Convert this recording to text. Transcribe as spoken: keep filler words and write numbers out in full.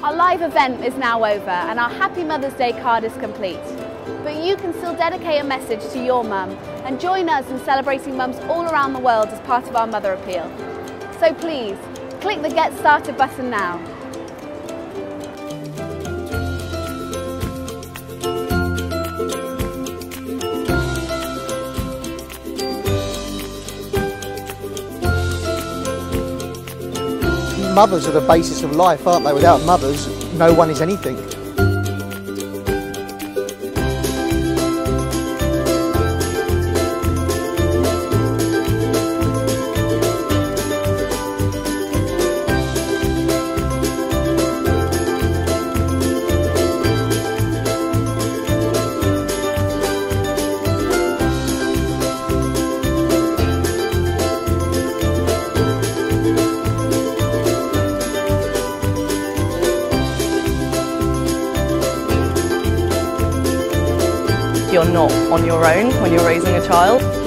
Our live event is now over and our Happy Mother's Day card is complete. But you can still dedicate a message to your mum and join us in celebrating mums all around the world as part of our Mother Appeal. So please, click the Get Started button now. Mothers are the basis of life, aren't they? Without mothers, no one is anything. You're not on your own when you're raising a child.